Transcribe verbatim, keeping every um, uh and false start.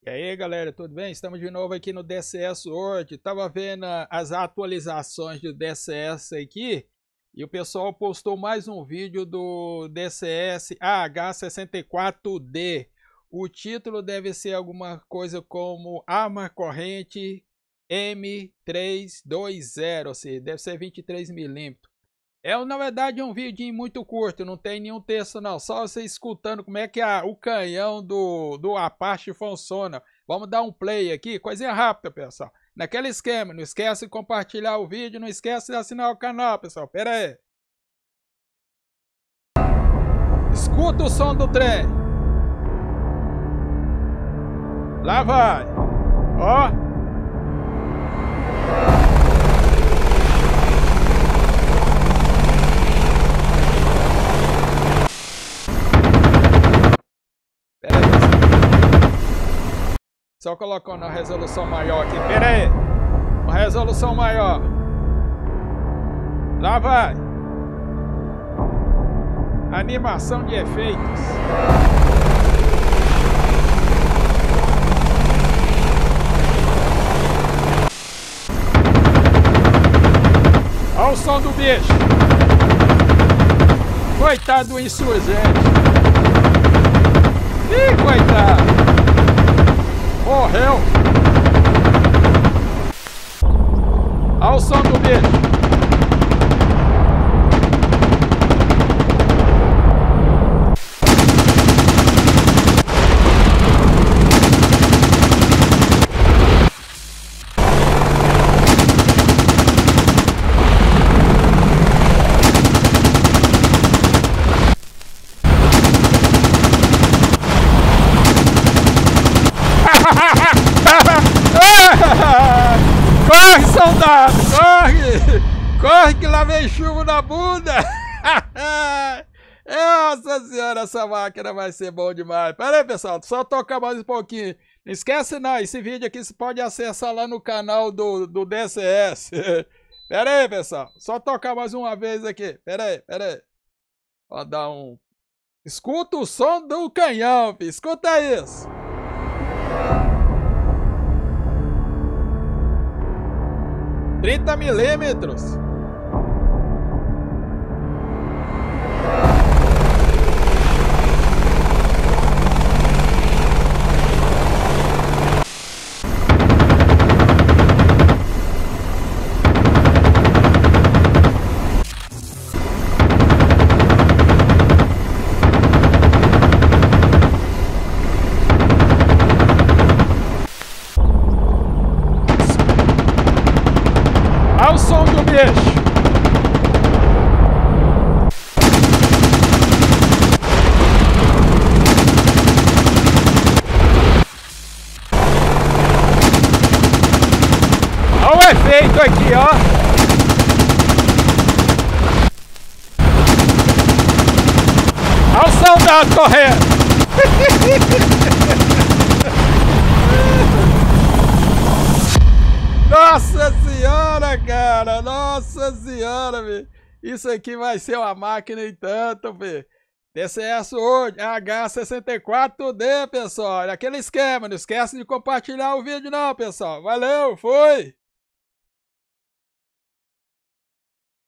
E aí, galera, tudo bem? Estamos de novo aqui no D C S hoje. Tava vendo as atualizações do D C S aqui e o pessoal postou mais um vídeo do D C S A H sessenta e quatro D. O título deve ser alguma coisa como Arma Corrente M trezentos e vinte, ou seja, deve ser vinte e três milímetros. É, na verdade, é um vídeo muito curto, não tem nenhum texto não, só você escutando como é que a, o canhão do, do Apache funciona. Vamos dar um play aqui, coisinha rápida, pessoal. Naquele esquema, não esquece de compartilhar o vídeo, não esquece de assinar o canal, pessoal. Pera aí. Escuta o som do trem. Lá vai. Ó. Só colocando uma resolução maior aqui. Pera aí. Uma resolução maior. Lá vai. Animação de efeitos. Olha o som do bicho. Coitado do insurgente. Ih, coitado. Morreu! Olha o som do bicho! Corre, soldado! Corre! Corre que lá vem chuva na bunda! Nossa senhora, essa máquina vai ser bom demais. Pera aí, pessoal, só tocar mais um pouquinho. Não esquece não, esse vídeo aqui você pode acessar lá no canal do, do D C S. Pera aí, pessoal, só tocar mais uma vez aqui. Pera aí, pera aí. Ó, dar um... Escuta o som do canhão, filho. Escuta isso. trinta milímetros. Olha o som do bicho. Olha o efeito aqui, ó. Olha o soldado correndo. Nossa senhora, cara! Nossa senhora, velho! Isso aqui vai ser uma máquina em tanto, velho! D C S hoje, H sessenta e quatro D, pessoal! Aquele esquema, não esquece de compartilhar o vídeo não, pessoal! Valeu, fui!